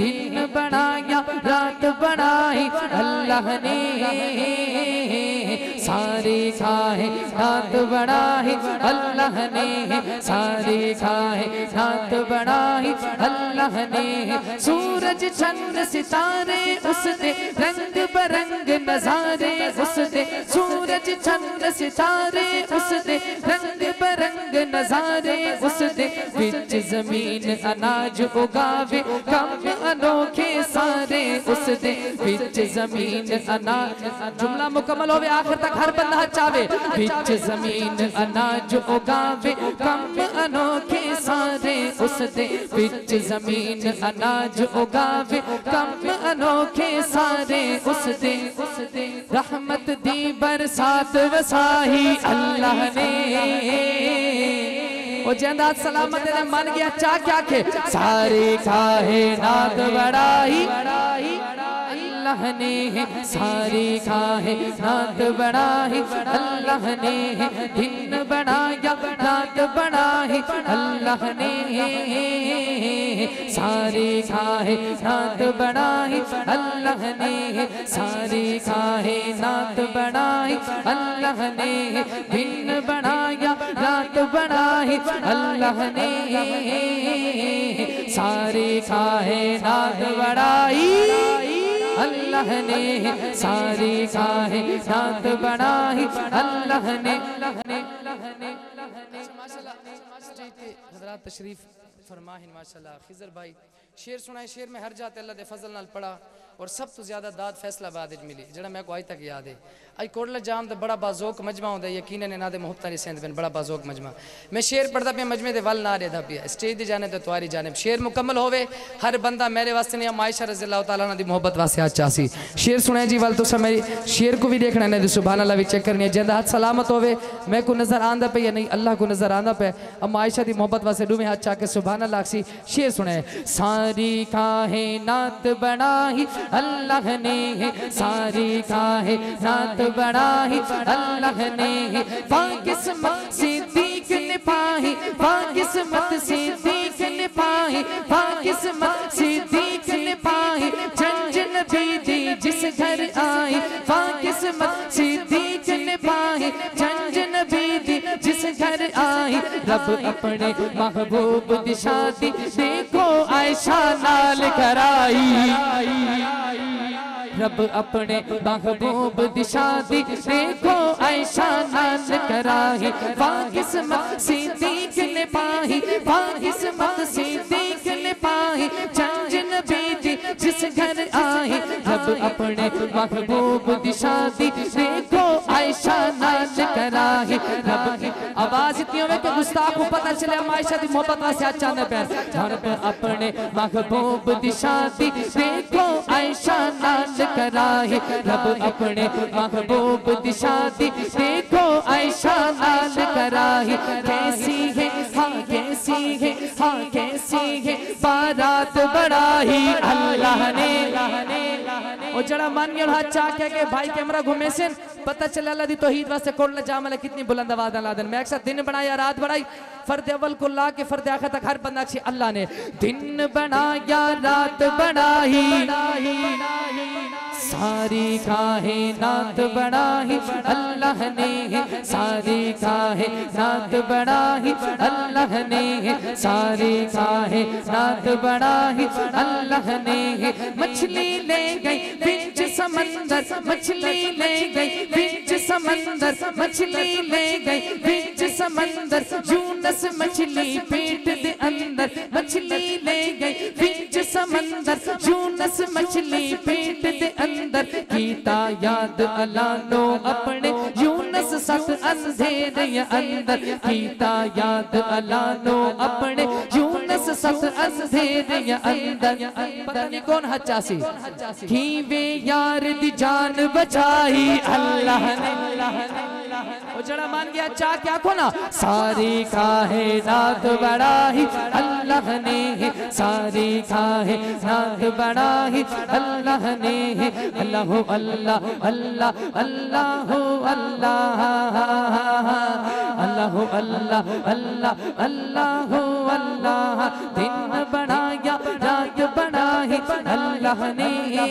दिन बनाया रात बनाई अल्लाह ने, सारी कायनात बनाई अल्लाह ने, सारी कायनात बनाई अल्लाह ने। सूरज चंद्र सितारे उसने रंग बरंग नजारे उसने, सूरज चंद्र सितारे उसने रंग बरंग नजारे उसने। बिच जमीन अनाज उगावे कम अनोखे सारे उसने, बिच जमीन अनाज। जुमला मुकम्मल होवे आखिर तक हर बंदा चावे। बिच जमीन अनाज उगावे कम अनोखे सारे उसने, बिच जमीन अनाज उगावे कम अनोखे सारे उसने। रहमत दी बरसात वसाही अल्लाह ने, ओ जंदात सलामत ने मन गया चा क्या के। सारी कायनात बढ़ाई अल्लाह ने, सारी कायनात बढ़ाई अल्लाह ने। दिन बनाया रात बनाई अल्लाह ने, सारी कायनात बढ़ाई अल्लाह ने, सारी कायनात बढ़ाई अल्लाह ने। दिन बनाया रात बनाई अल्लाह ने, सारी कायनात बढ़ाई अल्लाह ने, सारी कायनात बनाई अल्लाह ने। हज़रात तशरीफ फरमाहिन माशाल्लाह। खिज़र भाई शेर सुनाए, शेर में हर जाते अल्लाह दे फजल नाल पढ़ा और सब तो ज़्यादा दाद फैसलाबाद मिली जड़ा मैं को आज तक याद है। अज कोटला जाम तो बड़ा बाज़ोक मजमा होता है, यकीनन इन्हां दे मुहब्बतां दी सेंध बड़ा बाज़ोक मजमा। मैं शेर पढ़ता पिया मजमे दे वल ना रहता पिया, स्टेज दी जाने तो तुम्हारी जानिब। शेर मुकम्मल होवे हर बंदा मेरे वास्ते नहीं, आयशा रज़ी अल्लाह तआला अन्हा दी मोहब्बत वास्ते आज चासी। शेर सुनाए जी वल तुसा मेरी शेर को भी देखना है, सुभान अल्लाह भी चेक करनी है। जिंदा हाथ सलामत होवे मैं को नजर आंदा पे या नहीं अल्लाह को नजर आंदा पे। अम्मा आयशा दी मोहब्बत वास्ते डूमे हाथ चाके सुभान अल्लाह सी। शेर सुनाए। सारी कायनात बनाई अल्लाह ने, सारी कायनात बनाई अल्लाह ने। पाकिस्मत सिद्दीक ने पाई, पाकिस्मत सिद्दीक ने पाई, पाकिस्मत सिद्दीक ने पाई। झंझन बीदी जिस घर आई, पाकिस्मत सिद्दीक ने पाई। झंझन बीदी जिस घर आई। रब अपने महबूब दी शादी देखो आयशा नाल कराई। रब अपने महबूब दी शादी देखो आयशा नाल कराई। पाकिस्मत सिद्दीक ने पाई, पाकिस्मत सिद्दीक ने पाई। झंझन बीदी जिस घर आई। रब अपने महबूब दी शादी देखो आयशा नाल कराई। रब आवाज इतनी होवे कि गुस्ताख को पता चले आयशा दी मोहब्बत वास्ते आज चांदे पे। रब अपने महबूब दी शादी देखो आयशा नाल कराई। रब अपने महबूब दी शादी देखो आयशा नाल कराई। कैसी है हाँ कैसी है हाँ कैसी है बारात बढ़ाई अल्लाह ने। और जड़ा मन गया हाथ चाह के भाई कैमरा घूमे से पता चला अल्लाह दी तौहीद वास्ते कोटला जाम वाला कितनी बुलंद आवाज़ लादन। मैं अक्सर दिन बनाया रात बढ़ाई, फर्द अव्वल को ला के फर्द आखिर तक हर बंदा अच्छी अल्लाह ने। दिन बनाया रात बनाई, सारी कायनात बनाई अल्लाह ने, सारी कायनात बनाई अल्लाह ने, सारी कायनात बनाई अल्लाह ने। मछली ले गई बीच समंदर, मछली ले गई बीच समंदर, मछली ले गई बीच समंदर। यूनुस मछली पेट दे अंदर, मछली ले गई बीच समंदर। यूनुस मछली पेट दे अंदर। कीता याद अलानो अपने यूनुस सत अंधेरे अंदर। कीता याद अलानो अपने यूनुस सत अंधेरे अंदर। पता नहीं कौन हचासी की वे यार दी जान बचाई अल्लाह ने। वो जड़ा मान गया चाह क्या को ना। सारी कायनात बढ़ाई अल्लाह ने, सारी कायनात बढ़ाई अल्लाह ने। अल्लाह अल्लाह अल्लाह अल्लाह अल्लाह अल्लाह अल्लाह अल्लाह अल्लाह अल्लाह। दिन बनाया रात बनाई अल्लाह ने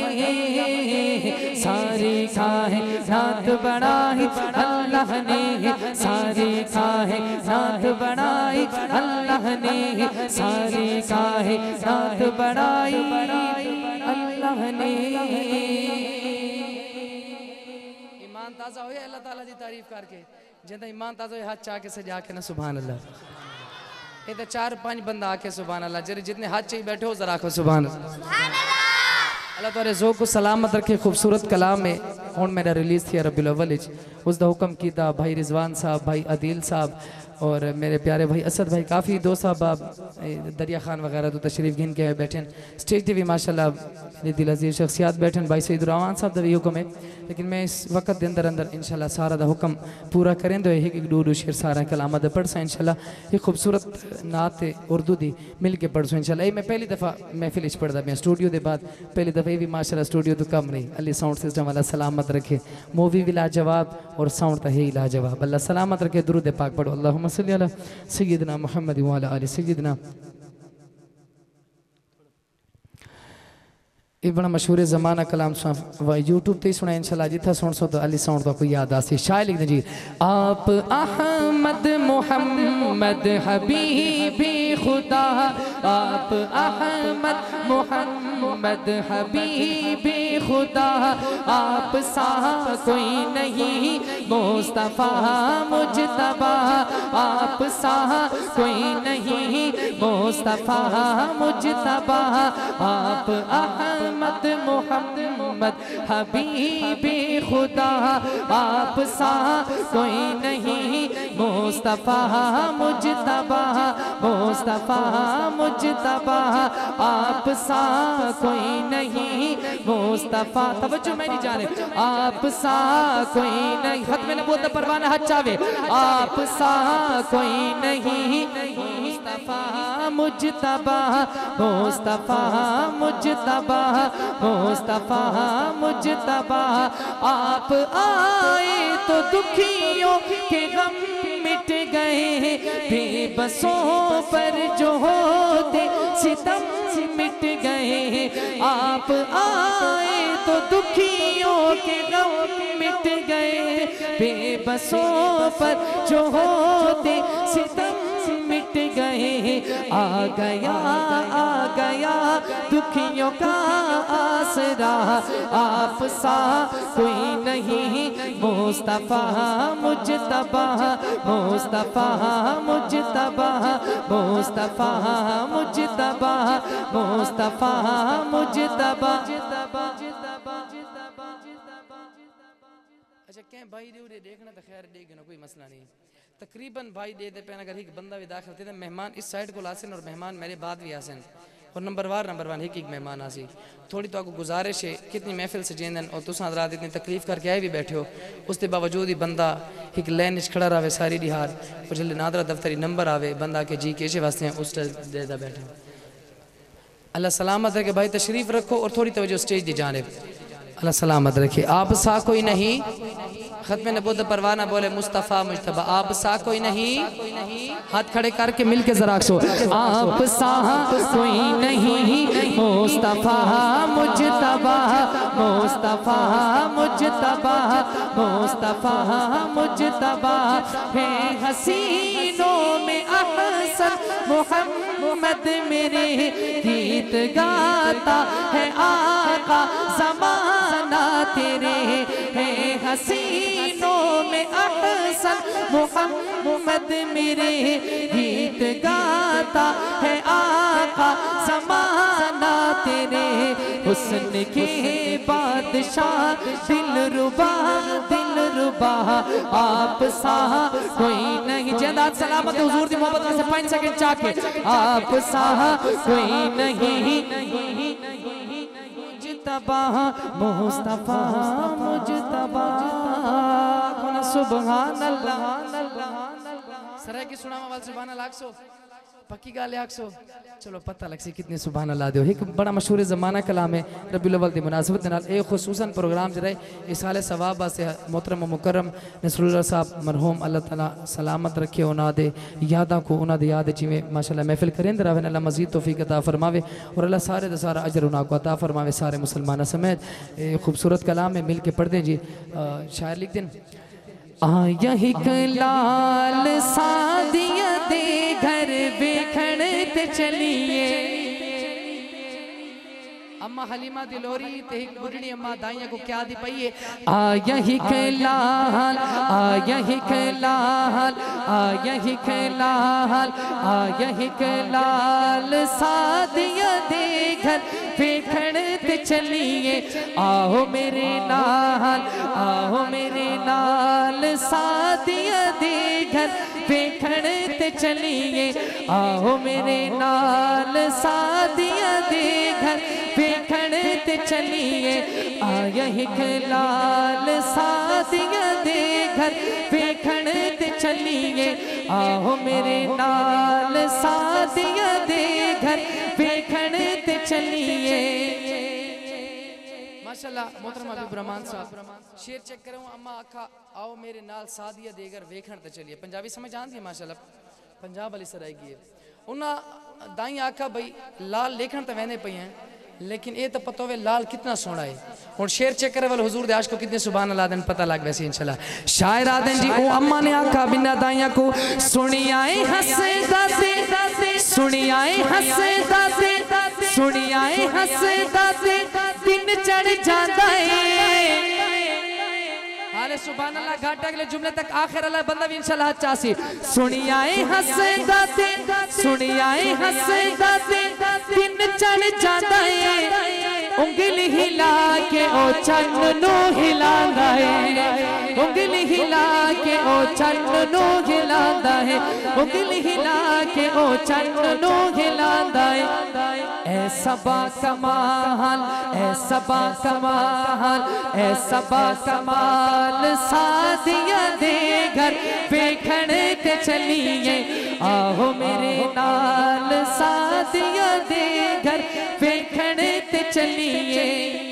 सारी कायनात बनाई, अल्लाह ने सारी कायनात बनाई, अल्लाह ने सारी कायनात बनाई, अल्लाह ने। ईमान ताज़ा होया अल्लाह ताला दी तारीफ करके, जिंदा ईमान ताज़ा होया हाथ चाह के सजा के ना सुभान अल्लाह। ये तो 4-5 बंदा आके सुभान अल्लाह, जरे जितने हाथ चाहिए बैठे हो जरा आखो सुभान अल्लाह। अल्लाह तारे ज़ोक़ को सलामत रखे। खूबसूरत कलाम में हूँ मेरा रिलीज़ थी रबीउल अव्वल उसका हुक्म किया भाई रिजवान साहब, भाई अदील साहब और मेरे प्यारे भाई असद भाई, काफ़ी दोस्त साहब दरिया खान वगैरह तो तशरीफ गिन के बैठे स्टेज पर भी माशाल्लाह मेरे दिल अजीज शख्सियात बैठे, भाई सईद रहमान साहब का भी हुक्म है, लेकिन मैं इस वक्त के अंदर अंदर इंशाल्लाह सारा दा हुक्म पूरा करें दो एक दो शेर सारा कलाम दा पढ़ सा इंशाल्लाह। ये खूबसूरत नात उर्दू दी मिल के पढ़ सो इंशाल्लाह। ये मैं पहली दफ़ा महफिल पढ़ता मैं स्टूडियो के बाद पहली दफ़ा, ये भी माशाल्लाह स्टूडियो तो कम नहीं, अल्लाह साउंड सिस्टम वाला सलामत रखे, मूवी भी लाजवाब और साउंड तो है ही लाजवाब, अल्लाह सलामत रखे। दुरूद पाक पढ़ो, अल्लाहुम्मा सल्ली अला सय्यिदना मुहम्मद व अला आलि सय्यिदना। ये बड़ा मशहूर ज़माना कलाम यूट्यूब ते सुना इंशाल्लाह, जिथा सुन सो तो अली साउंड तो कोई याद आसी। शायर लिखते जी, आप अहमद मोहम्मद हबीबी खुदा, आप अहमद मोहम्मद हबीबी खुदा, आप सा कोई नहीं मुस्तफ़ा मुजतबा, आप सा कोई नहीं मुस्तफ़ा मुजतबा, आप अहमद मोहम्मद हबीबी खुदा, आप सा कोई नहीं मुस्तफ़ा मुजतबा, मुस्तफ़ा मुजतबा, आप सा कोई नहीं मुस्तफ़ा। तवज्जो मेरी जाने, आप सा कोई नहीं, खत में नबूवत परवाना हज चावे, आप सा कोई नहीं मुस्तफ़ा मुजतबा, मुस्तफ़ा मुजतबा, मुस्तफ़ा मुजतबा। आप आए तो दुखियों के गम मिट गए, बेबसों पर जो होते सितम मिट गए, आप आए तो दुखियों के गम मिट गए, बेबसों पर जो होते सितम मिट गए, आ गया दुखियों का आसरा, आप सा कोई नहीं मुस्तफ़ा मुजतबा, मुस्तफ़ा मुजतबा, मुस्तफ़ा मुजतबा, मुस्तफ़ा मुजतबा। अच्छा क्या भाई दे देखना तो खैर देख ना कोई मसला नहीं, तकरीबन भाई दे दे पैन अगर एक बंदा भी दाखिल थे, मेहमान इस साइड को आसन और मेहमान मेरे बाद भी आसन और नंबर वन एक मेहमान आसी। थोड़ी तो आपको गुजारिश है कितनी महफिल से जेंदन और तुम रात इतनी तकलीफ करके आए भी बैठे हो, उसके बावजूद ही बंदा एक लाइन खड़ा रहे सारी दिहाड़, और जल्द नादरा दफ्तरी नंबर आवे बंदा के जी कैसे वास्ते हैं उस देदा बैठे। अल्लाह सलामत रखे भाई, तशरीफ रखो और थोड़ी तवज्जो स्टेज दी जानिब, अल्लाह सलामत रखे। आप सा कोई नहीं, खत्म नबूवत परवाना बोले मुस्तफ़ा मुजतबा, आप सा कोई नहीं, हाथ खड़े करके मिलके जरा सो, आप सा कोई नहीं मुस्तफ़ा मुजतबा, मुस्तफ़ा मुजतबा, मुस्तफ़ा मुजतबा। है हसीनों में अहसन मोहम्मद मेरे, गीत गाता है आका ज़माना तेरे, है हसीनों में अहसन मोहम्मद मेरे, गीत गाता है आका ज़माना तेरे, हुस्न के बादशाह दिलरुबा दिलरुबा, आप सा कोई नहीं। जनात सलामत हुजूर दी मोहब्बत में से 5 सेकंड चाके, आप सा कोई नहीं मुजतबा, मुस्तफ़ा मुजतबा। सुभान अल्लाह। सराय की सुनामा वाल सुभान अल्लाह 100 पक्की गाल है 100 चलो पता लग सी कितने सुभान अल्लाह दो। एक बड़ा मशहूर ज़माना कलाम है रबीउल अव्वल दी मुनासिबत नाल एक खुसूसन प्रोग्राम च रहे इस साले सवाब वास्ते मोहतरम मुकर्रम नसरुल्लाह साहब मरहूम अल्लाह ताला सलामत रखे उन्हां दे यादां को उन्हां दी याद जिवें माशाअल्लाह महफिल करेंदे रहे अल्लाह मज़ीद तौफीक अता फरमावे और अल्लाह सारे दा सारा अजर उन्हां को अता फरमावे सारे मुसलमाना समेत। खूबसूरत कलाम है मिल के पढ़ दें जी। शायर लिख दें आया हिक लाल सादिया दे घर बेखण ते चलिए अम्मा हलीमा दिलोरी ते एक बुढ़ड़ी अम्मा दाइया को क्या दी पई है। आया हिक लाल आया हिक लाल आया हिक लाल आया हिक लाल सादिया दे घर बेखण ते चलिए आओ मेरे नाल सादिया दे घर बेखण ते चलिए आओ मेरे नाल सादिया दे घर बेखण ते चलिए आया हिक लाल सादिया दे घर बेखण ते चलिए आओ मेरे नाल सादिया दे घर बेखण ते चलिए। माशाल्लाह मोहतरम हबीब रहमान साहब शेर चेक करो अम्मा आखा आओ मेरे नाल सादिया देगर वेखण ते चलिए पंजाबी समझ आंदी है माशाल्लाह पंजाब वाली सरायगी है उन्हां दाई आखा भाई लाल लेखण ते वेंदे पई हैं लेकिन ये तो पता हो लाल कितना सोना है और शेर चेक करे वाले हुजूर दे आशिक को कितने सुभान अल्लाह दिन पता लग वैसे इंशाल्लाह। शायर आदन जी ओ अम्मा ने आखा बिना दाइया को सुनी आए हंसे दाते सुनी आए हंसे दाते सुनी आए हंसे दाते दिन चढ़ जाता है हाले सुभान अल्लाह घाटा अगले जुमले तक आखिर अल्लाह बंदा भी इंशाल्लाह चासी सुनी आए हंसे दाते सुनी आए हंसे दाते दिन चढ़ जाता है उंगली हिला के ओ चन्न नो हिलांदा है उंगली हिला के ओ चन्न नो हिलांदा है उंगली हिला के ओ चन्न नो हिलांदा है ऐसा बा कमाल ऐसा बा कमाल ऐसा बा कमाल सादिया दे घर बेखण ते चलिए आओ मेरे नाल सादिया दे घर बेखण ते चलिए।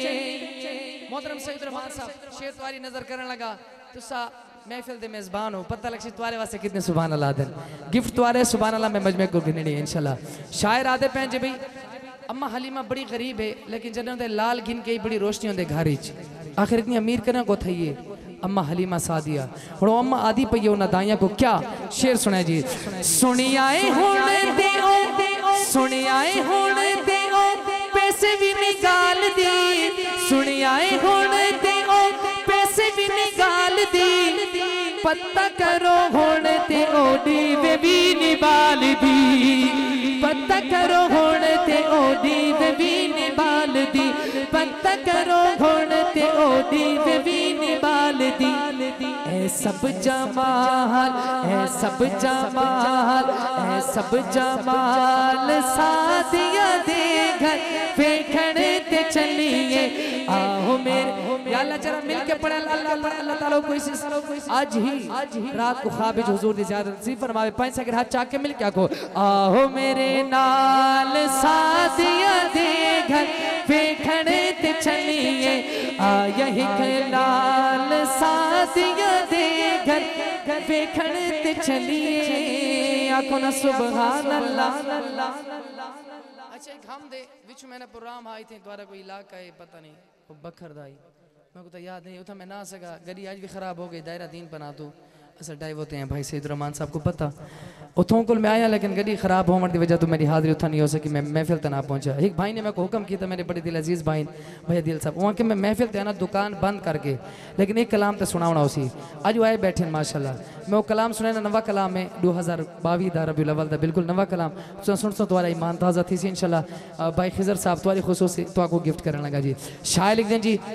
मोहतरम सईद रहमान साहब शेर तुम्हारी नजर करने लगा तुसा महफिल दे मेजबान हो पता लग सी तुम्हारे वास्ते कितने सुभान अल्लाह दिन गिफ्ट तुम्हारे सुभान अल्लाह में मजमे को गिननी है इंशाल्लाह। शायर आदे पैन जी भाई अम्मा हलीमा बड़ी गरीब है लेकिन जब लाल गिन के बड़ी रोशनी होंगे घर आखिर इतनी अमीर करना को थी है अम्मा हलीमा सादिया और अम्मा आदि पई है उन्हें दाइया को क्या शेर सुना जी। सुनी आए होने दे ओ सुनी आए होने दे ओ पैसे भी निकाल दी सुनी आए होने दे ओ पैसे भी निकाल दी पत्ता करो होने ते ओ दीवे भी निबाल दी पत्ता करो होने ते ओ दीवे भी निबाल दी पत्ता करो होने ते ओ दीवे भी निबाल दी ऐ सब जमाल ऐ सब जमाल ऐ सब जमाल सादिया दे घर बेखण ते चलिए आओ मेरे या अल्लाह जरा मिल के पढ़े अल्लाह ताला कोई आज ही रात को ख्वाब हुजूर दी ज़ियारत नसीब फरमावे 5 सेकंड हाथ चाक के मिल के आखो आओ मेरे नाल सादिया दे घर बेखण ते चलिए आया हिक लाल सादिया दे घर बेखण ते चलिए आखो ना सुभान अल्लाह। अच्छा एक हम दे विच मैंने प्रोग्राम आई थे द्वारा कोई इलाका है पता नहीं वो बखर दाई मेरे को तो याद नहीं उठा मैं ना सका गली आज भी खराब हो गई दायरा दीन बना दो असर डाइव होते हैं भाई सईद रहमान साहब को पता उतों को मैं आया लेकिन गली खराब होने की वजह तो मेरी हाजिरी उतना नहीं हो सकी मैं महफिल तक ना पहुंचा। एक भाई ने मेरे को हुक्म किया था मेरे बड़े दिल अजीज़ भाई भैया दिल साहब वहाँ के मैं महफिल थे ना दुकान बंद करके लेकिन एक कलाम तो सुनावना उसी आज वो आए बैठे माशाल्लाह मैं वो कलाम सुना नवा कलाम है 2022 दा रबीउल अव्वल दा बिल्कुल नवा कलाम सुन तुम्हारा ईमान ताज़ा थी सी इंशाल्लाह भाई खिजर साहब तुम्हारी खुसूसी तो गिफ्ट करने लगा जी। शायर लिख दें जी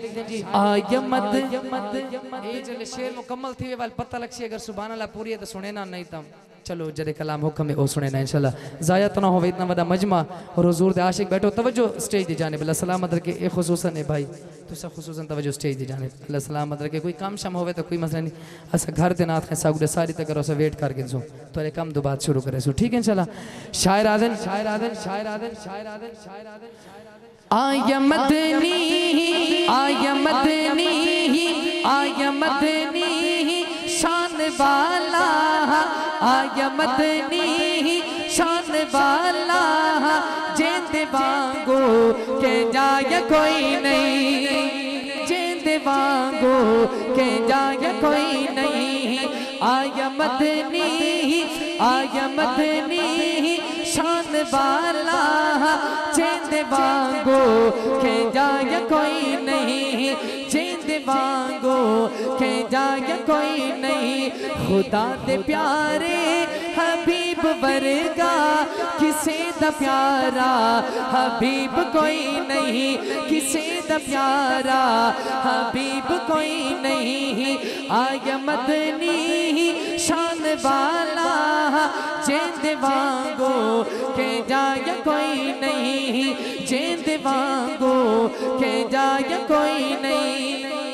शेर मुकम्मल थी वाल पता लग सी अगर सुभान अल्लाह पूरी है तो सुने ना नहीं तम चलो जरे कलाम हुक्म है ओ सुने ना इंशाल्लाह ज़ाया तो ना हो इतना बड़ा मजमा और हुजूर दे आशिक बैठो तवज्जो स्टेज दी जाने अल्लाह सलामत रखे ए खुसूसन है भाई तो सब खुसूसन तवज्जो स्टेज दी जाने अल्लाह सलामत रखे कोई काम शम होवे तो कोई मसला नहीं अस घर दे नाथ है सागुडे सारी तक करो से वेट करके सो तो कम दो बात शुरू करे सो ठीक है इंशाल्लाह शायर आदन शायर आदन शायर आदन शायर आदन शायर आदन आया मदनी आया मदनी आया मदनी शान वाला आया मदनी शान वाला जेंदे वांगो के जाए कोई नहीं जेंदे वांगो के जाए कोई नहीं आया मदनी शान वाला जेंदे वांगो के जाए कोई नहीं जेंदे वांगो के जाए कोई नहीं खुदा दे प्यारे हबीब वर्गा किसे दा प्यारा हबीब कोई नहीं किसे दा प्यारा हबीब कोई नहीं आया मदनी शान वाला जेंदे वांगो के जाए कोई नहीं जेंदे वांगो के जाए कोई नहीं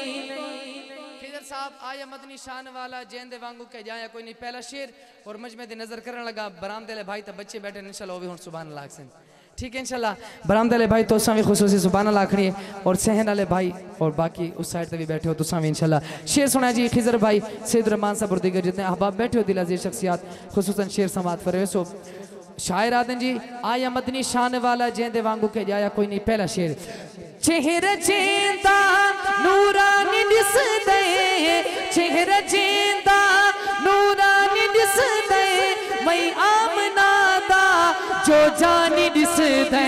साहब आया मदनी शान वाला जेंदे वांगू के जाया कोई नहीं पहला शेर और मजमे दे नजर करने लगा बरामदे ले भाई तो बच्चे बैठे इंशाल्लाह वो भी हुन सुभान अल्लाह से ठीक है इंशाल्लाह बरामदे ले भाई तो सावी खुसूसी सुभान अल्लाह आखनी है और सहन वाले भाई और बाकी उस साइड पे भी बैठे हो तो सावी इंशाल्लाह शेर सुना जी खिजर भाई सैयद रहमान साहब और दीगर जितने अहबाब बैठे हो दिल अजीज शख्सियत खुसूसन शेर समात फरवे सो शायर आदन जी आया मदनी शान वाला जेंदे वांगू के जाया कोई नहीं पहला शेर चेहरा चेंदा नूरानी दिस दे चेहरा चेंदा नूरानी दिस दे मैं आमना दा जो जानी दिस दे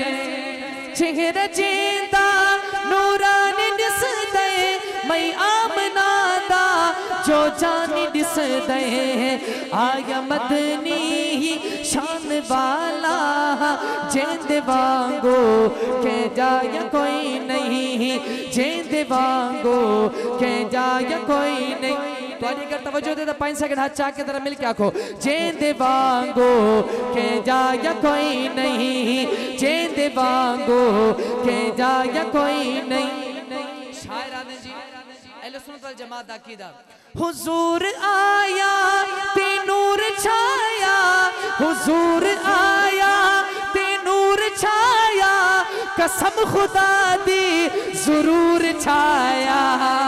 चेहरा चेंदा नूरानी दिस दे मैं आमना दा जो जानी दिस दे आया मदनी शान वाला जेंदे वांगो के जाए कोई नहीं जेंदे वांगो के जाए कोई नहीं तो अगर तवज्जो दे तो 5 सेकंड हाथ चाक के तरह मिल के आखो जेंदे वांगो के जाए कोई नहीं जेंदे वांगो के जाए कोई नहीं शायर आदन जी अहले सुन्नत वल जमात दा अकीदा हुजूर आया ते नूर छाया हुजूर आया ते नूर छाया कसम खुदा दी जरूर छाया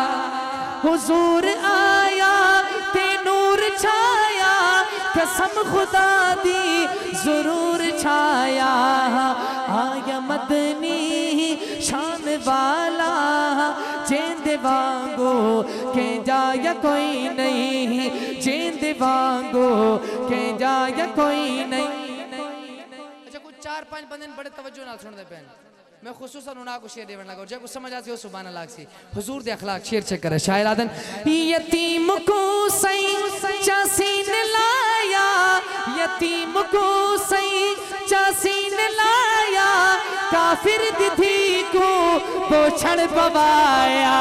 हुजूर आया ते नूर छाया कसम खुदा दी जरूर छाया आया मदनी शान वाला जेंदे वांगो के जाया कोई नहीं जेंदे वांगो के जाया कोई नहीं अच्छा कुछ 4-5 बंदे बड़े तवज्जो नाल सुन दे पैन मैं खुसूसन उना को शेर देवन लगा और जब कुछ समझ आती हो सुभान अल्लाह सी हुजूर दे अखलाक शेर चेक करे शायर आदन यतीम को सही चासीन लाया यतीम को सही चासीन लाया काफिर दिधी को पोछड़ पवाया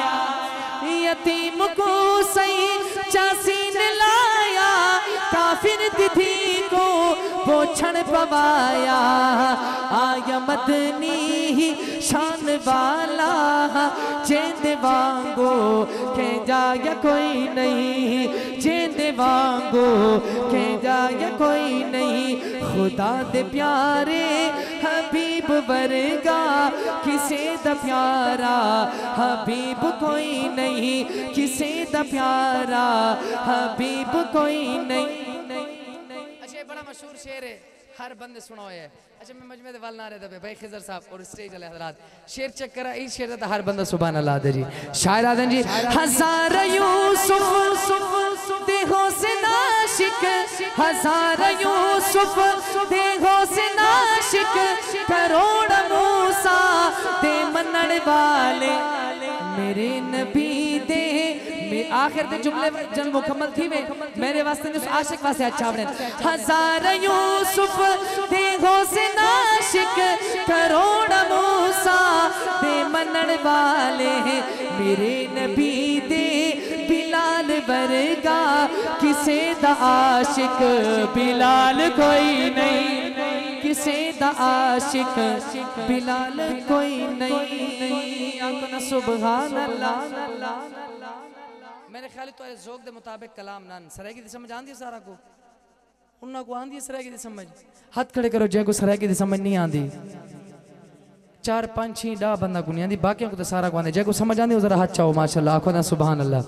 यतीम को सही चासीन लाया काफिर दिधी को पोछड़ पवाया आया मदनी शान वाला जेंदे वांगो के जाया कोई नहीं जेंदे वांगो के जाया कोई नहीं खुदा दे प्यारे हबीब वर्गा किसे दा प्यारा हबीब कोई नहीं किसे दा प्यारा हबीब कोई नहीं अच्छा बड़ा मशहूर शेर है हर बंदे सुना है अच्छा मैं मजमे दे वाल ना रहे भाई खिजर साहब और स्टेज वाले हजरात शेर चेक करा इस शेर दा हर बंदा सुभान अल्लाह दे जी शायर आदन जी हजार यूसुफ देखो से नाशिक हजार यूसुफ देखो से नाशिक करोड़ मूसा ते मनन वाले मेरे नबी दे आखिर दे जुमले जन मुकम्मल थी वे मेरे वास्ते ने आशिक वास्ते अच्छा बने हजार यूसुफ देखो से नाशिक करोड़ मूसा दे मनन वाले मेरे नबी दे बिलाल वर्गा किसे दा आशिक बिलाल कोई नहीं, किसे दा आशिक बिलाल कोई नहीं। आखना सुभान अल्लाह। मेरे ख्याल तो ज़ौक़ दे मुताबिक कलाम नान सरायकी दी समझ आंदी सारा को उन्ना को आंदी सरायकी दी समझ हाथ खड़े करो जे को सरायकी दी समझ नहीं आंदी 4 5 6 10 बंदा को नहीं आंदी बाकियों को तो सारा को आंदी जे को समझ आंदी जरा हाथ चाहो माशाल्लाह आखो ना सुभान अल्लाह।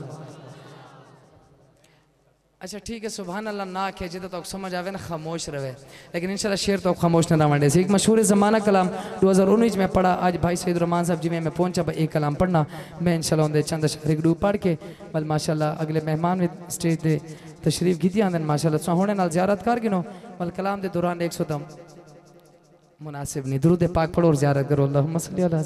अच्छा ठीक है सुभान अल्लाह ना आखे जिदा तो समझ आवे ना खामोश रहे लेकिन इंशाल्लाह शेर तो खामोश ना रहे। एक मशहूर ज़माना कलाम 2019 में पढ़ा आज भाई सईद रहमान साहब जी में मैं पहुंचा भाई एक कलाम पढ़ना मैं इंशाल्लाह उनके चंद अशआर एक पढ़ के बल माशाल्लाह अगले मेहमान भी स्टेज पे तशरीफ कीती आंदन माशाल्लाह सो होने नाल ज़ियारत कर गिनो बल कलाम के दौरान 100 दम मुनासिब नहीं दुरूद पाक पढ़ो और ज़ियारत करो अल्लाहुम्मा सल्ली अला।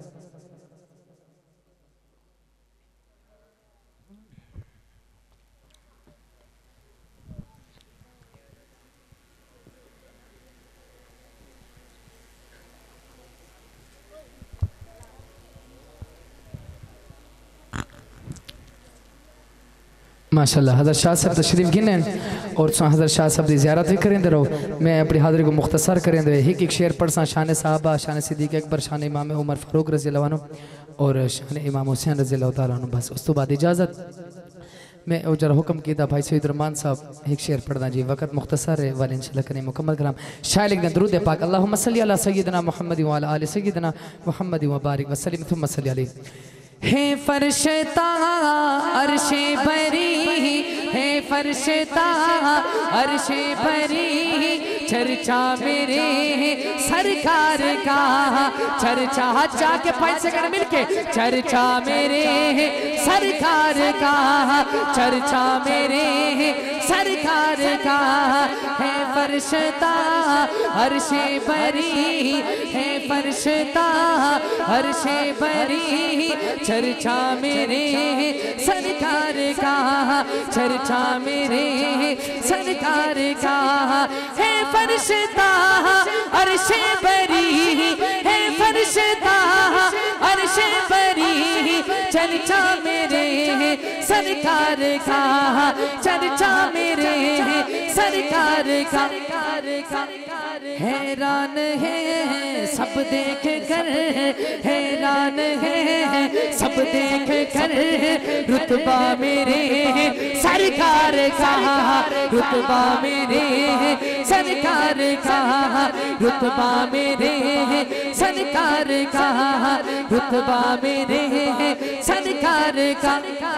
माशाल्लाह हज़रत शाह साहब तशरीफ़ गिने और हज़रत शाह साहब की ज़ियारत भी करेंदे रहो। मैं अपनी हाज़िरी को मुख्तसर करेंदे एक शेर पढ़ सा शान साहबा शान सिद्दीक़ अकबर शान इमाम उमर फ़ारूक रज़ी अल्लाह अन्हु और शान इमाम हुसैन रज़ी अल्लाह तआला अन्हु। बस उस तो बाद इजाज़त मैं और जरा हुक्म किया भाई सईद रहमान साहब एक शेर पढ़ना जी वक़्त मुख्तसर है वाले इंशाल्लाह करें मुकम्मल कलाम शायर लिख दें दुरूद पाक अल्लाहुम्मा सल्ली अला सय्यिदना मुहम्मद व अला आलि सय्यिदना मुहम्मद व बारिक व सल्लिम थुम्मा सल्ली अलैहि। है फरशता अर्शे बरी है फरशता अर्शे बरी चर्चा मेरे सरकार का चर्चा हाथ के 5 सेकंड मिलके चर्चा मेरे सरकार का चर्चा मेरे सरकार का है फरशता अर्शे बरी है फरशता अर्शे बरी चर्चा मेरे सरकार का चर्चा मेरे सरकार का है फरिश्ता अर्शे बरी है फरिश्ता अर्शे बरी चर्चा मेरे सरकार का चर्चा मेरे सरकार का हैरान है सब देख कर हैरान है सब देख कर रुतबा मेरे सरकार का रुतबा मेरे सरकार का रुतबा मेरे सरकार का रुतबा मेरे सरकार का।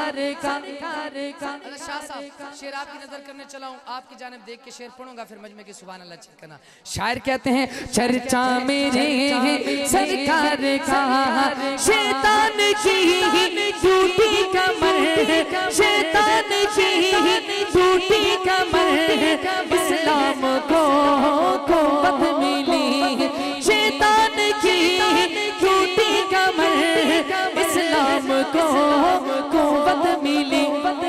शाह साहब शेर आपकी नजर करने चला हूँ आपकी जानिब देख के शेर पढ़ूंगा फिर मजमे की सुभान अल्लाह चेक करना। शायर कहते हैं चर्चा मेरे सरकार का शैतान की टूटी कमर शैतान की टूटी कमर इस्लाम को कुव्वत मिली शैतान की टूटी कमर इस्लाम को कुव्वत मिली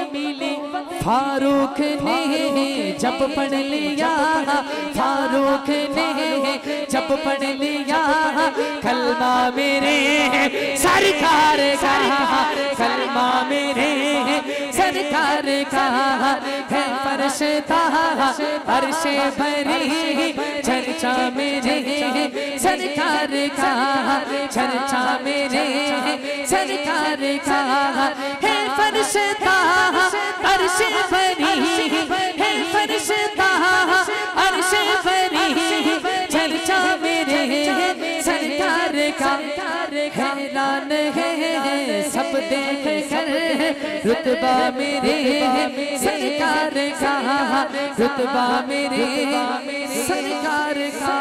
फारूक ने जब पढ़ लिया फारूक ने जब पढ़ लिया कलमा मेरे सरकार का कलमा मेरे सरकार का है फरिश्ता अर्शे भरी चर्चा मेरे सरकार का चर्चा मेरे सरकार का है फरिश्ता अर्शे भरी है फरिश्ता अर्शे भरी चर्चा मेरे सरकार का हैरान है सब देख कर रुतबा मेरे सरकार का रुतबा मेरे सरकार का।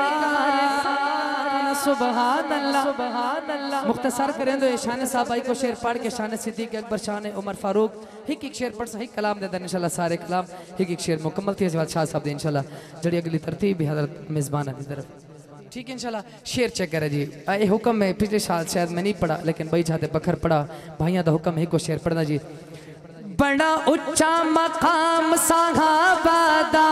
सुभान अल्लाह मुख्तसर करें तो शान साहब भाई को शेर पढ़ के शान सिद्दीक़ अकबर शान उमर फारूक एक शेर पढ़ सही कलाम दे दन इंशाल्लाह सारे कलाम एक शेर मुकम्मल थी शाह साहब दे इंशाल्लाह जड़ी अगली तरतीब भी हज़रत मेज़बान की तरफ ठीक है इंशाल्लाह। शेर चेक करे जी ये हुक्म है पिछले साल शायद मैं नहीं पढ़ा लेकिन भाई चाहते बखर पढ़ा भाइयों का हुक्म है को शेर पढ़ना जी। बड़ा उच्चा मकाम साहबा दा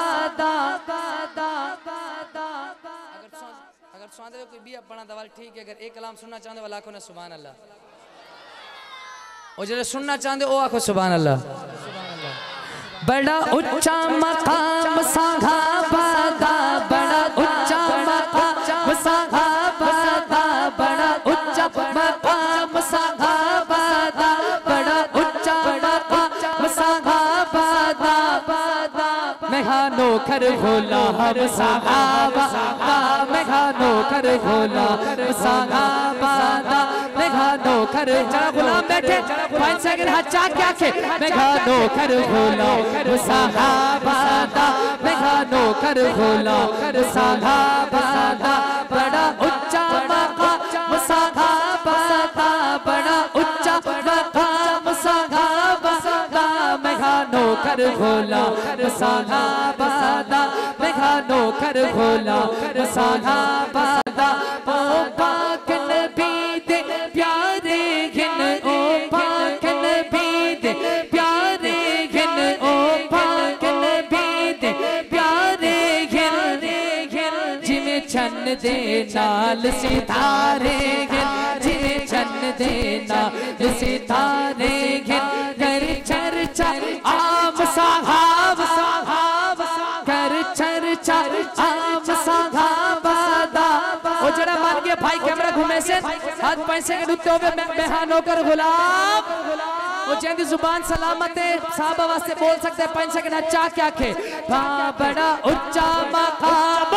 अगर सुनाते कोई भी अपना दवाल ठीक है अगर एक कलाम सुनना चाहते वाला को ना सुभान अल्लाह और जेड़े सुनना चाहते ओ आखो सुभान अल्लाह। बड़ा उच्चा मकाम साहाबादा, बड़ा उच्चा मकाम साहाबादा, बड़ा उच्चा मकाम साहाबादा, बड़ा उच्चा मकाम साहाबादा। मेघानो कर भोला हर साहाबा, मेघानो कर भोला हर साहाबादा, मेघानो कर। जरा गुलाम बैठे 5 सेकंड हाथ चाक क्या खे। मेघानो कर भोला हर साहाबादा, मेघानो कर भोला हर साहाबादा, बड़ा उच्चा मकाम साहाबादा, बड़ा उच्चा मकाम साहाबादा। मेघानो कर भोला हर साहाबादा, मेघानो कर भोला हर साहाबादा। ओ पाक नबी दे प्यारे घिन, ओ पाक नबी दे प्यारे घिन, ओ पाक नबी दे प्यारे घिन। जिमें चन्न दे नाल सितारे घिन, जिमें चन्न दे नाल सितारे घिन। कर चर्चा आम साहाब, कर चर्चा आम साहाबादा। ओ जरा मान गया भाई कैमरा घूमे से हाथ 5 सेकंड उत्ते होवे। मेहमानो कर गुलाम वो जेंदी जुबान सलामत है साहब वास्ते बोल सकते हैं 5 सेकंड अच्छा क्या खे। बड़ा उच्चा मकाम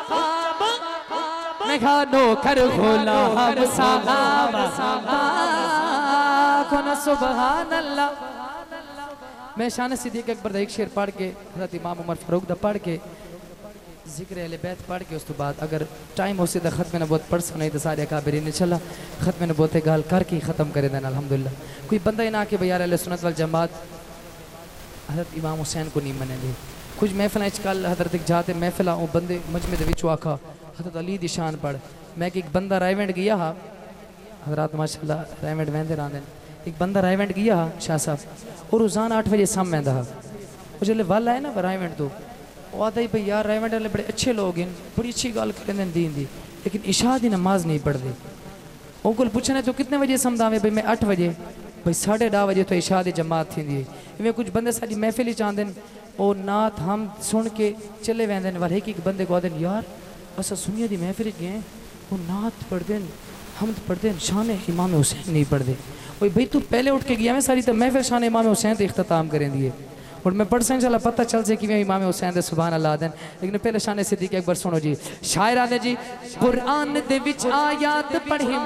मेघानो कर भोला हम साहाबा, सुभान अल्लाह। मैं शान सिद्दीक अकबर दा एक शेर पढ़ के हज़रत इमाम उमर फारूक दा पढ़ के जिक्र अहले बैत पढ़ के उस तो बाद अगर टाइम हो तो ख़त्म नबूवत पढ़ सो, नहीं तो सारे अकाबिरीन ने चला ख़त्म नबूवत गाल करके ख़त्म करे देना अल्हम्दुलिल्लाह। कोई बंदा ही ना कि भाई यार अहले सुन्नत वल जमात हज़रत इमाम हुसैन को नहीं मनेंगे। कुछ महफिल कल हज़रत जाते महफिल वो बंदे मजमे दे विचों आखा हज़रत अली दी शान पढ़। मैं कि एक बंदा रायवेंड गया हा, हज़रात माशाअल्लाह रायवेंड वेंदे रहंदे। एक बंदा रायवेंड गया हा शाह साहब और रोज़ाना 8 बजे शाम वेंदा हा। वो जिसले वल आए ना रायवेंड तो वो आता ही भाई यार रायवेंड वाले बड़े अच्छे लोग हैं, बड़ी अच्छी गल करें दीन दी, लेकिन इशा दी नमाज नहीं पढ़ते। वो को पूछना तो कितने बजे समझावे भाई मैं 8 बजे, भाई 9:30 बजे तो इशा दी जमात थी। इवें कुछ बंदे सारी महफिल ही चाहते हैं वो नात हम सुन के चले वेंदे वाल एक बंदे को आदन यार असा सुनिया दी महफिल गए वो नात पढ़ते हमद पढ़ते शान इमाम हुसैन नहीं पढ़ते। वही भाई तू पहले उठ के गया मैं सारी तो महफिल शान इमाम हुसैन तो इख्तिताम करें दिए और मैं पढ़ सकें चला पता चल से कि इमाम हुसैन दे सुभान अल्लाह देन। लेकिन पहले शान सिद्दीक अकबर सुनो जी शायर आने जी। कुरान दे विच आयात पढ़िम,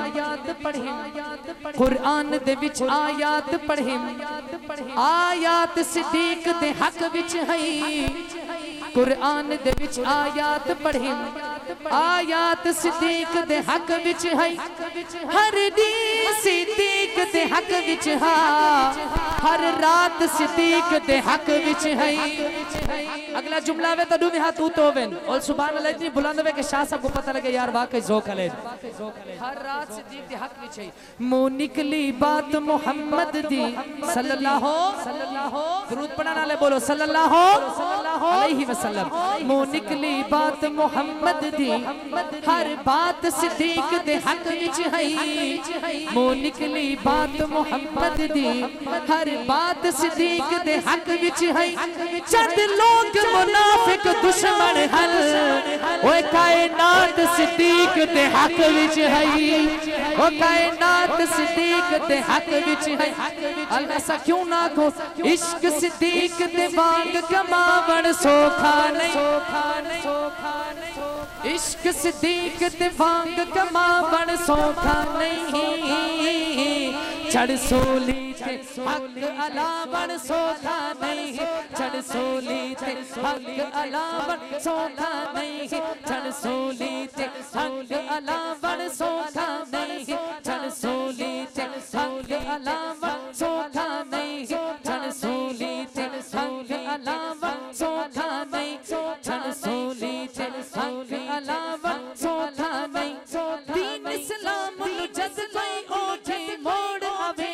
कुरान दे विच आयात पढ़िम, आयात सिद्दीक दे हक विच है। कुरान दे विच आयात पढ़िम, आयात सिद्दीक दे हक विच है। हर दी सिद्दीक दे हक विच हा, हर रात सिद्दीक दे हक विच है। अगला जुमला वे तो दुनिया हाथ तो वेन और सुभान अल्लाह इतनी बुलंद वे कि शाह साहब को पता लगे यार वाकई जोक है। हर रात सिद्दीक दे हक विच है। मुंह निकली बात मोहम्मद दी सल्लल्लाहु दुरूद पढ़ने वाले बोलो सल्लल्लाहु अलैहि वसल्लम। मुंह निकली बात मोहम्मद दी, हर बात सिद्दीक दे हक विच है। मुंह निकली बात मोहम्मद दी, हर बात सिद्दीक दे हक विच है। चंद लोग मुनाफिक दुश्मन हल, ओए कायनात सिद्दीक दे हक विच है। ओ कायनात सिद्दीक दे हक विच है। ऐसा क्यों ना को इश्क सिद्दीक दे वांग कमावण सोखा नहीं, इश्क सिद्दीक दे वांग कमावण सोखा नहीं। चढ़ सोली ते हक अलावण सोखा नहीं, चढ़ सोली ते हक अलावण सोखा नहीं। चढ़ सोली ते हक अलावण सोखा नहीं, चढ़ सोली ते हक अलावण सोखा नहीं। चढ़ सोली ते हक अलावण सोखा नहीं, चढ़ सोली ते हक अलावण सोखा नहीं। दीन इस्लाम नु जद कोई ओठे मोड़ आवे,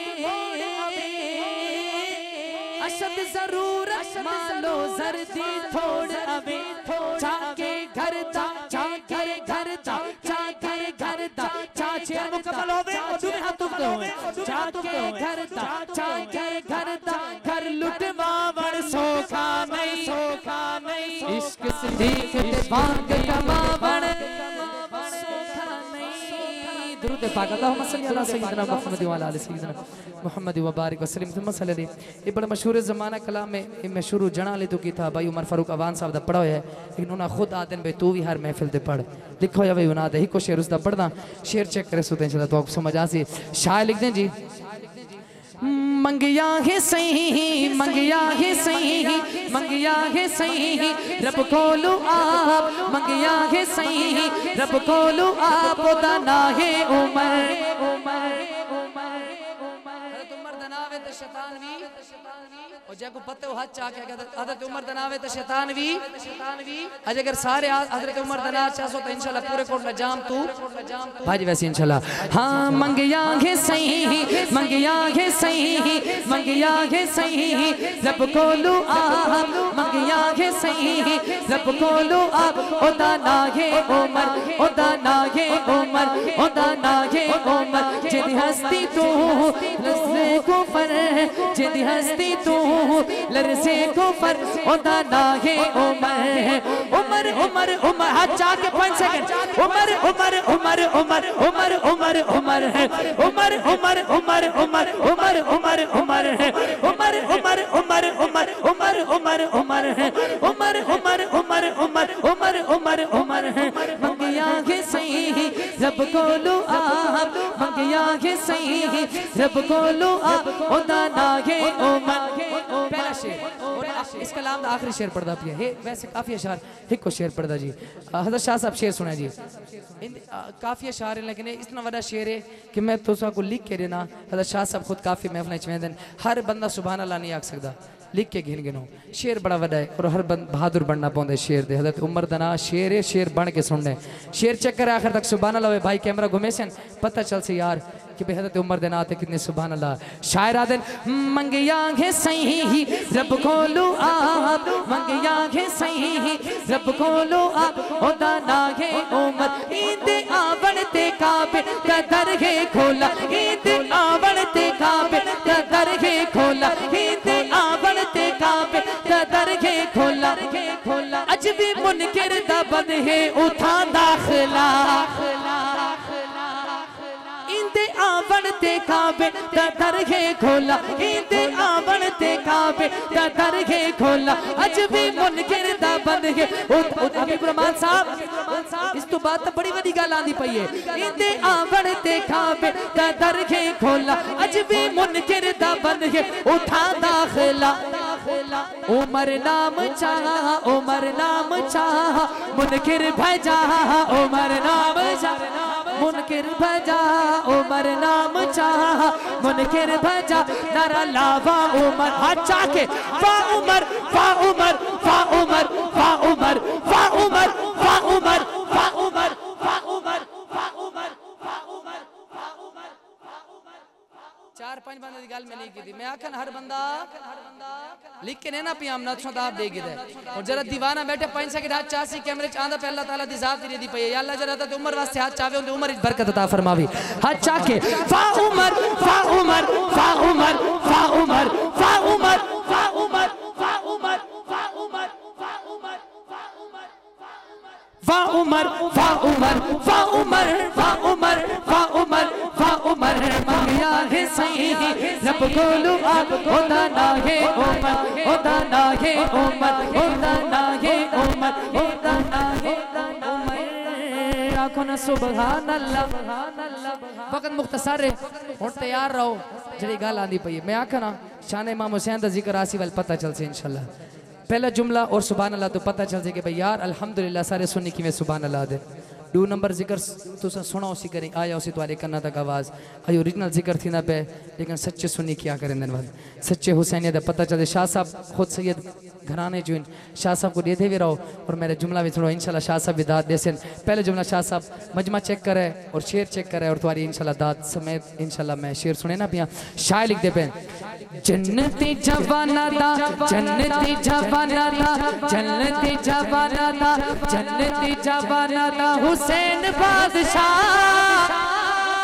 अशद जरूरत मालो जर्दी थोड़ आवे। जाके घर दा, जाके घर दा, जाके घर दा, शेर मुकम्मल होवे उदू में हाथ उठते होवे जाके घर दा जाके घर दा घर लुटवावण सोखा नहीं इश्क सिद्दीक ते बाग कमावण सोखा नहीं दुरूद पाक अल्लाहुम्मा सल्ली अला सय्यिदना मुहम्मद व अला आलि सय्यिदना मुहम्मद व बारिक वसल्लम थुम्मा सल्ली। ये बड़ा मशहूर ज़माना कलाम में मैं शुरू जना ले तो की था भाई उमर फारूक अवान साहब दा पढ़ा है लेकिन उन्हें खुद आदन भाई तू भी हर महफिल ते पढ़ लिखो या भाई उन्हें ही को शेर उसदा पढ़दा शेर चेक करे सुते इंशाल्लाह तो आपको समझ आ सी शायर लिख दें जी मंगिया है सही मंगिया है सही मंगिया है सही रब कोलू आप मंगिया है सही रब कोलू आप दाना है उमर उमर दनावे तो शैतान भी और जब पते हाथ चाके हजरत उमर दनावे तो शैतान भी आज अगर सारे हजरत उमर दना चाहो तो इंशाल्लाह पूरे कोट में जाम तू भाजी वैसे इंशाल्लाह हाँ मंगिया है सही मंगिया है सही मंगिया है सही रब कोलू आप मंगिया है सही रब कोलू आप ओदा ना है उमर ओदा ना है उमर ओदा ना है उमर जिद हस्ती तू लर्ज़े को फर जिद हस्ती तू लर्ज़े को फर ओदा ना है उमर उमर उमर उमर हाथ जाके 5 सेकंड उमर उमर उमर उमर उमर उमर उमर है उमर उमर उमर उमर उमर उमर उमर है उमर उमर उमर उमर उमर उमर उमर है उमर उमर उमर उमर उमर उमर उमर है मंगिया के सही रब कोलू आप मंगिया के सही रब कोलू आप ओदा ना है उमर पहला शेर और इस कलाम दा आखिरी शेर पढ़दा पिया है वैसे काफी अशार एक को शेर पढ़दा जी हजरत शाह साहब शेर सुना जी काफी अशार है लेकिन इतना बड़ा शेर है कि मैं तुसा को लिख के देना हजरत शाह साहब खुद काफी महफिल च वेंदन हर बंदा सुभान अल्लाह नहीं आख सकदा लिख के गिनो शेर बड़ा वड्डा है और हर बहादुर बनना पौंदा शेर दे हजरत उमर दना शेर है शेर बन के सुनने शेर चेक करे आखिर तक सुभान अल्लाह भाई कैमरा घुमे सन पता चल से यार कि हजरत उमर दे नाते कितने सुभान अल्लाह शायर आदन मंगिया है सही रब कोलू आप मंगिया है सही रब कोलू आप ओदा ना है उमर ईद आवण ते काबे का दर है खोला ईद आवण ते काबे का दर है खोला ईद आवण ते काबे का दर है खोला अज भी मुनकिर दा बद है उठा दाखला इंदे आवण ते काबे दा दर है खोला इंदे आवण ते काबे दा दर है खोला अज भी मुनकिर दा बंद है अभी रहमान साहब इस तो बात तो बड़ी बड़ी गल आंदी पई है इंदे आवण ते काबे दा दर है खोला अज भी मुनकिर दा बंद है उठा दाखला उमर नाम चाह मुनकिर भजा उमर नाम चाह मुनकिर भजा उमर नाम चाह मुनकिर भजा नारा लावा उमर हाथ चाके फा उमर फा उमर फा उमर फा उमर फा उमर फा उमर फा उमर फा उमर फा उमर फा उमर फा उमर 4-5 बंदे दी गल मैं नहीं की थी मैं आखन हर बंदा लिख के ना पियाम ना तो आप दे गिदा और जरा दीवाना बैठे 5 सेकंड हाथ चासी कैमरे च आंदा पे अल्लाह ताला दी जात दी पई या अल्लाह जरा तो उमर वास्ते हाथ चावे उनदी उमर बरकत अता फरमावी हाथ चाके फा उमर फा उमर फा उमर फा उमर फा उमर फा उमर फा उमर फा उमर फा उमर फा उमर फा उमर फा उमर फा उमर फा उमर फा उमर मंगिया है सही रब कोलू आप ओदा ना है उमर ओदा ना है उमर ओदा ना है उमर ओदा ना है उमर आखो ना सुभान अल्लाह वक्त मुख्तसर है हुन तैयार रहो जड़ी गल आंदी पई मैं आखा ना शान इमाम हुसैन दा जिक्र आसी वाल पता चल से इंशाल्लाह पहला जुमला और सुभान अल्लाह तो पता चल जाए कि भाई यार अल्हम्दुलिल्लाह सारे सुन्नी किवें सुभान अल्लाह दे 2 नंबर जिक्र तुसा सुना उसी करें आया उसी तुम्हारे कन्ना तक आवाज़ आई ओरिजिनल जिक्र थी ना पे लेकिन सच्चे सुन्नी क्या करें दिन बाद सच्चे हुसैनियत दा पता चले शाह साहब खुद सैयद घराने जो शाह साहब को देते भी रहो और मेरे जुमला भी थोड़ा इंशाल्लाह शाह साहब भी दाद देसन पहले जुमला शाह साहब मजमा चेक करे और शेर चेक करे और तुम्हारी इंशाल्लाह दाद समेत इंशाल्लाह मैं शेर सुने ना पिया शायर लिख दे पे जन्नती जवाना दा जन्नती जवाना दा जन्नती जवाना दा जन्नती जवाना दा हुसैन बादशाह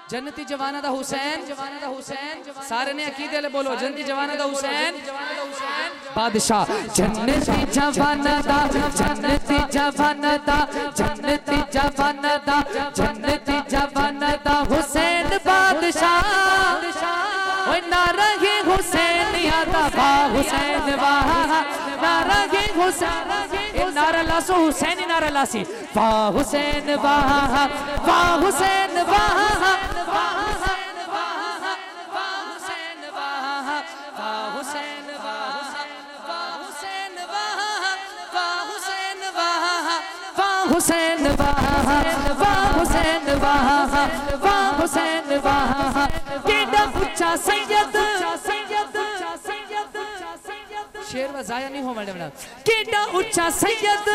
जन्नती जवाना दा हुसैन सारे ने अकीदे ले बोलो जन्नती जवाना दा हुसैन बादशाह जन्नती जवाना दा जन्नती जवाना दा जन्नती जवाना दा जन्नती जवाना दा हुसैन बादशाह ओए नारा ये हुसैन आता बा हुसैन वाह नारा ये हुसैन नारा लासो हुसैन नारा लासी वाह हुसैन वाह वाह हुसैन वाह हुसैन वाह वाह हुसैन वाह वाह हुसैन वाह केड़ा ऊंचा सैयद शेर व जाया नहीं हो मैडम केड़ा ऊंचा सैयद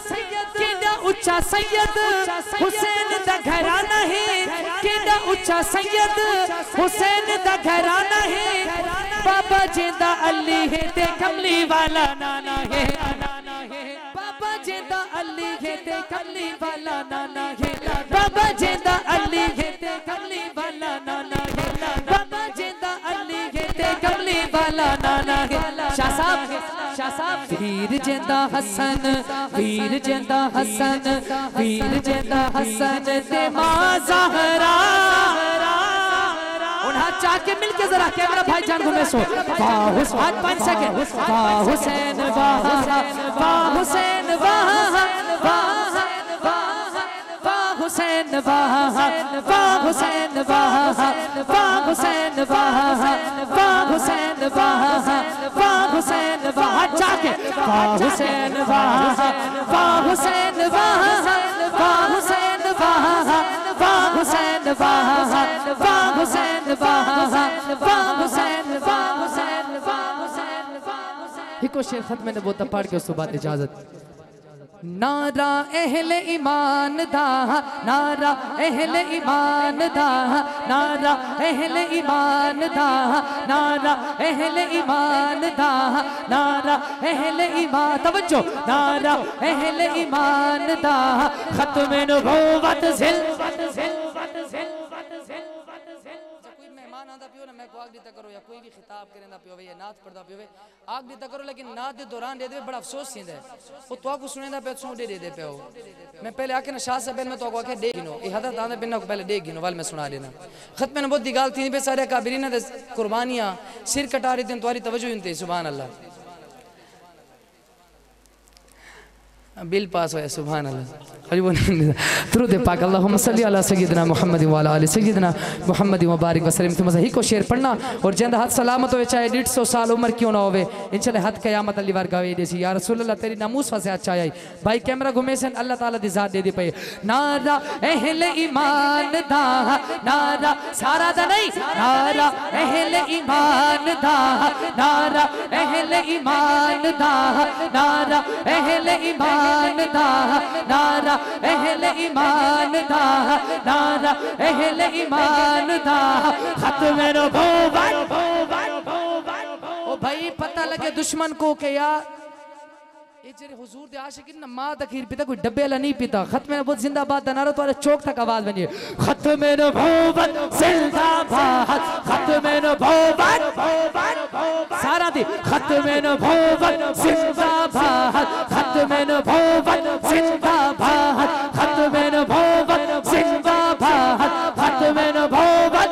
हुसैन दा घराना है केड़ा ऊंचा सैयद हुसैन दा घराना है बाबा जिंदा अली है ते कमली वाला नाना है बाबा जिंदा अली है ते कमली वाला नाना है बाबा जिंदा अली है ते कमली वाला नाना है बाबा जिंदा अली है ते कमली वाला नाना है शाह साहब वीर जिंदा हसन वीर जिंदा हसन वीर जिंदा हसन ते मां ज़हरा उन हाथ चाह के मिलके जरा कैमरा भाई जान घूमे सो वाह हुसैन 5 सेकंड वाह हुसैन वाह वाह हुसैन वाह वाह हुसैन वाह वाह हुसैन वाह वाह हुसैन वाह वाह हुसैन वाह वाह हुसैन वाह चाह के वाह हुसैन वाह वाह हुसैन वाह वाह हुसैन वाह वाह हुसैन वाह वाह हुसैन वाह वाह हुसैन वाह हुसैन हिको शेर खत्म ने वो पढ़ के उसके बाद इजाजत नारा अहले ईमान दा नारा अहले ईमान दा नारा अहले ईमान दा नारा अहले ईमान दा नारा अहले ईमान तवज्जो नारा अहले ईमान दा खत्म नबूवत जिल मैं को आग देता करो या कोई भी खिताब करना पियो या नात पढ़दा पियो आग देता करो लेकिन नात दे दौरान दे दे बड़ा अफसोस थींदा है वो तो को सुनेंदा पे सो दे दे पे मैं पहले आके ना शाह साहब मैं तो आके दे गिनो ये हदरत आंदा बिना को पहले दे गिनो वाल मैं सुना लेना खत्म में बहुत दी गाल थी पे सारे काबिरीना दे कुर्बानियां सिर कटा रही थी तुम्हारी तवज्जो इनते सुभान अल्लाह बिल पास होया सुभान अल्लाह दुरूद पाक अल्लाहुम्मा सल्ली अला सय्यिदिना मुहम्मद व अला आलि सय्यिदिना मुहम्मद व बारिक वसल्लम तुम ही को शेर पढ़ना और जिंदा हाथ सलामत होवे चाहे 150 साल उम्र क्यों ना होवे इंशाल्लाह हद क़यामत अली वार गावे देसी या रसूल अल्लाह तेरी नामूस फसे अच्छा आई भाई कैमरा घुमे से अल्लाह ताला दी जात दे दी पे नारा अहले ईमान दा नारा सारा दा नहीं नारा अहले ईमान दा नारा अहले ईमान दा नारा अहले ईमान दा नारा अहले ईमान दा नारा अहले ईमान दा खत्म नबूवत ओ भाई पता लगे दुश्मन को के यार ये जेरे हुजूर दे आशिकीन ना मां तखीर पीता कोई डब्बे वाला नहीं पीता खत्म नबूवत जिंदाबाद दा नारा तुम्हारे चौक तक आवाज बनी खत्म नबूवत जिंदाबाद खत्म नबूवत सारा दी खत्म नबूवत जिंदाबाद खत्म नबूवत जिंदाबाद खत्म नबूवत जिंदाबाद खत्म नबूवत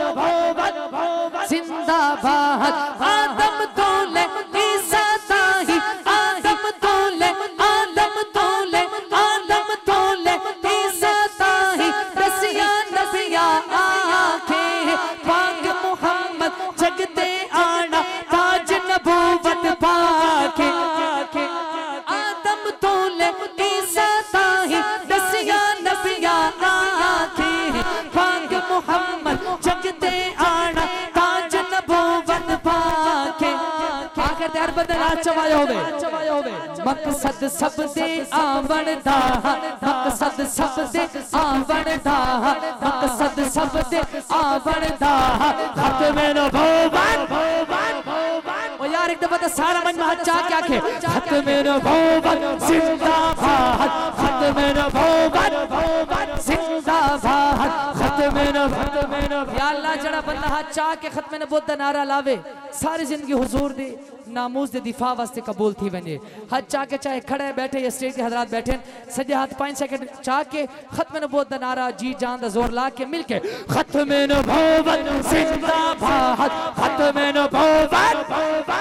जिंदाबाद आदम तोले ईसा ताही आदम तोले आदम तोले आदम तोले ईसा ताही रसिया नबिया आके पाक मुहम्मद जगते आना ताज नबूवत पाके आदम तोले ईसा ताही रसिया नबिया आके पाक मुहम्मद जगते आना ताज नबूवत पाके आखिर त्यार बदल चवाया होवे मकसद सब दे आवण दा मकसद सब दे आवण दा मकसद सब दे आवण दा खत्म नबूवत ओ यार एक दफा तो सारा मन में हाथ चाह के आखे खत्म नबूवत जिंदाबाद खत्म नबूवत जिंदाबाद खत्म नबूवत के खत्म नबूवत दा नारा लावे सारी जिंदगी हुजूर दी नामूस दे दिफा वास्ते कबूल थी वने हज चाके चाहे खड़े बैठे या स्टेज के हजरात बैठे सजे हाथ 5 सेकंड चाके खत्म नबूवत दा नारा जी जान दा जोर ला के मिलके खत्म नबूवत जिंदाबाद खत्म नबूवत